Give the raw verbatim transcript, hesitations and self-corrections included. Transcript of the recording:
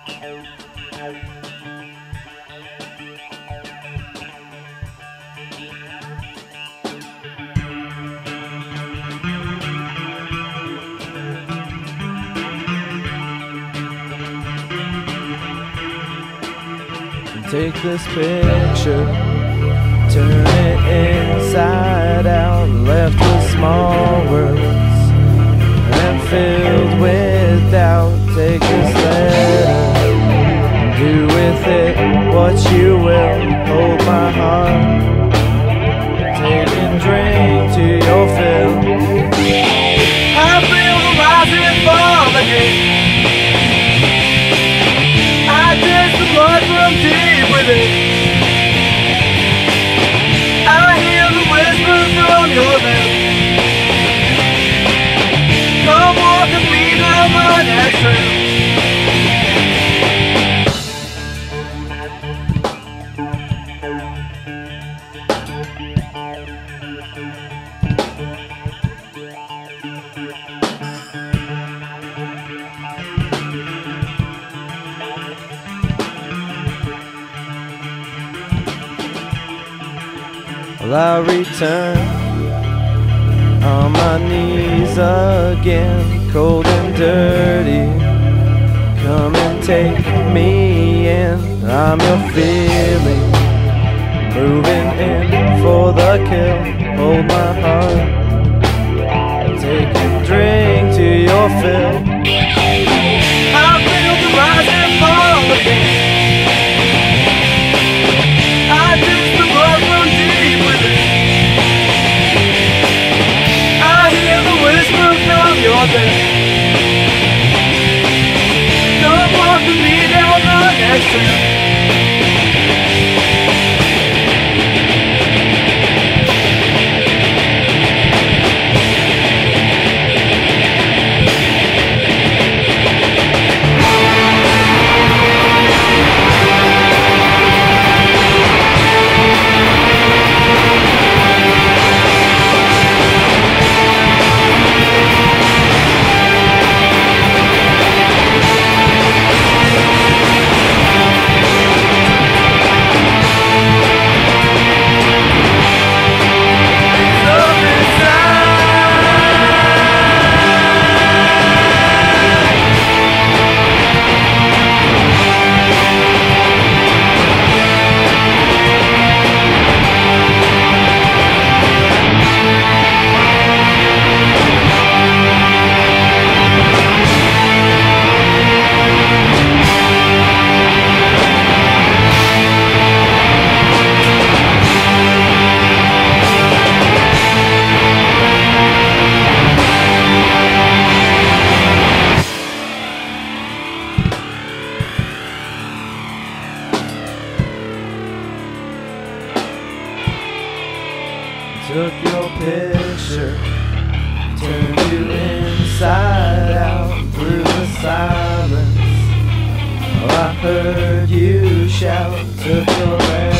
Take this picture, turn it inside out, left with small words and filled with doubt. Take this letter, do with it what you will. Hold my heart, take and drink to your fill. I feel the rising fall again. I taste the blood from deep within. I hear the whisper from your lips. Come walk with me down my next trail. Well, I return on my knees again, cold and dirty. Come and take me in. I'm your feeling, moving in for the kill. Hold my heart, take and drink to your fill. I feel the rise and fall again. I taste the blood from deep within. I hear the whisper from your lips. Come walk with me down the next trail. Took your picture, turned you inside out through the silence. Oh, I heard you shout, took your